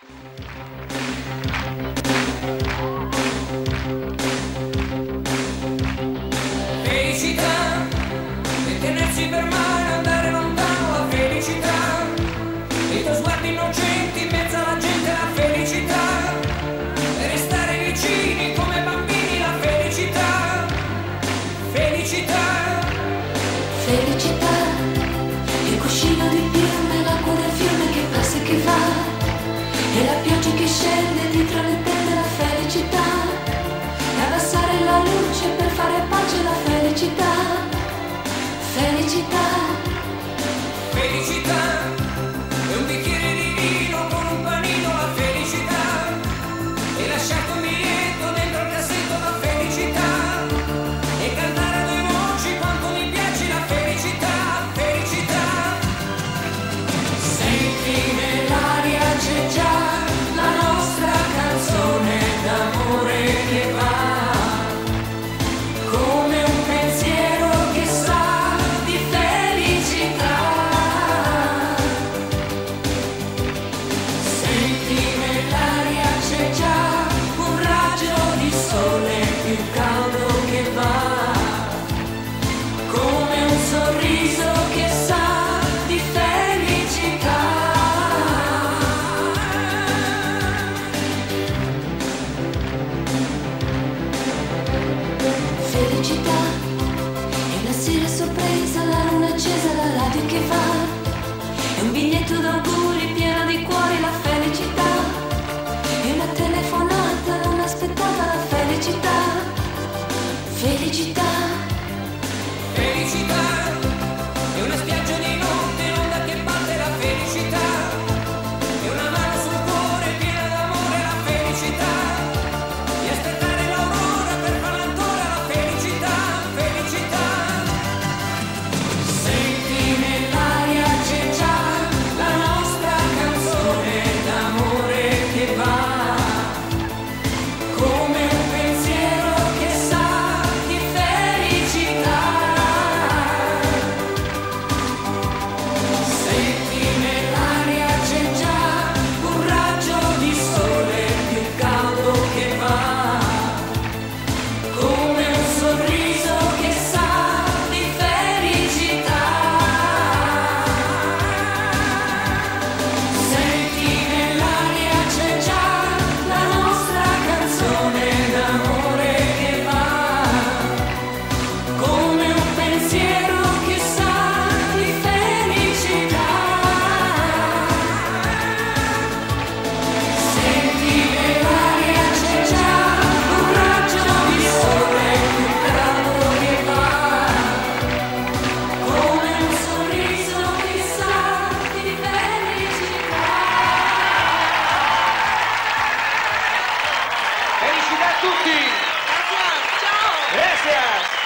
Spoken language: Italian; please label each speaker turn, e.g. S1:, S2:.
S1: Felicità, e tenersi per mano, andare lontano, la felicità, i tuoi sguardi innocenti in mezzo alla gente, la felicità, e restare vicini come bambini, la felicità, felicità.
S2: Felicità, il cuscino di piume, l'acqua del fiume che passa e che va, e la pioggia che scende dietro le tende, la felicità, e abbassare la luce per fare pace, la felicità, felicità.
S1: Felicità, è un bicchiere di vino con un panino, la felicità, e lasciato un biglietto dentro il cassetto, la felicità, e cantare a due voci quanto mi piace la felicità, felicità. Senti nell'aria c'è già la nostra canzone d'amore che va, come un pensiero che sa di felicità. Senti nell'aria c'è già un raggio di sole più caldo che va, come un sorriso che sa di felicità.
S2: Felicità, è la sera sorpresa, la luna accesa, la radio che va, è un biglietto d'auguri pieno di cuori, la felicità, è una telefonata non aspettata, la felicità, felicità.
S1: Felicità, è una spiaggia di notte, l'onda che batte, la felicità, è una mano sul cuore piena d'amore, la felicità, di aspettare l'aurora per farla ancora, la felicità, felicità. Senti nell'aria c'è già la nostra canzone d'amore che va, come un pensiero che sa di felicità. Senti nell'aria c'è già un raggio di sole più caldo che va, come un sorriso che sa di felicità. Senti nell'aria c'è già la nostra canzone d'amore che va, come un pensiero che sa di felicità. Senti nell'aria c'è già un raggio di sole più caldo che va, come un sorriso che sa di felicità.
S3: Felicità a tutti!
S1: Ciao!
S3: Grazie!